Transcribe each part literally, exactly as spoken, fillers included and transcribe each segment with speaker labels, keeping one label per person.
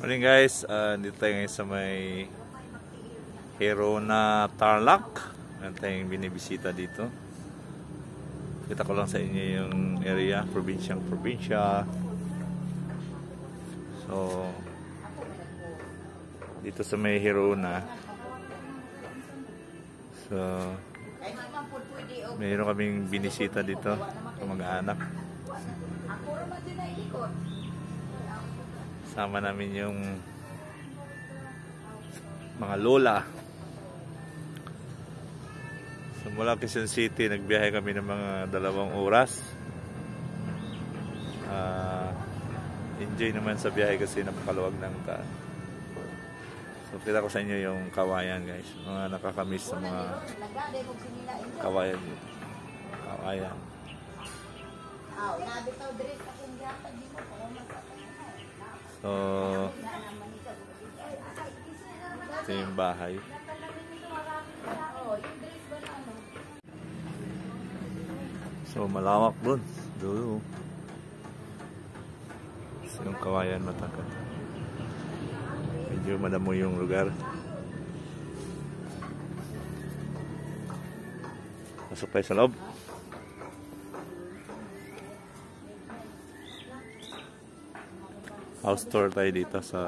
Speaker 1: Morning guys, uh, dito tayo ngayon sa may Herona Tarlac. Meron tayong binibisita dito. Kita ko lang sa inyo yung area, probinsyang probinsya. So dito sa may Herona, so mayroon kaming binisita dito sa mag-anak. Sama namin yung mga lola. So mula Quezon City, nagbiyahe kami ng mga dalawang oras. Uh, enjoy naman sa biyahe kasi napakaluwag ng taan. So kita ko sa inyo yung kawayan guys. Mga nakakamiss sa mga kawayan dito. Kawayan. So ito yung bahay. So malawak dun. Dulo. So yung kawayan matakat. Medyo madamo yung lugar. Pasok tayo sa loob. House tour tayo dito sa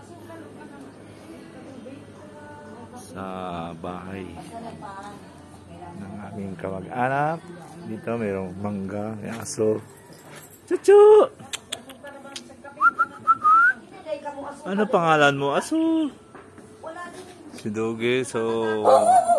Speaker 1: sa bahay ng aming kamag-anak. Dito mayroong mangga, may aso. Chuchu! Ano pangalan mo? Aso? Si Doge. So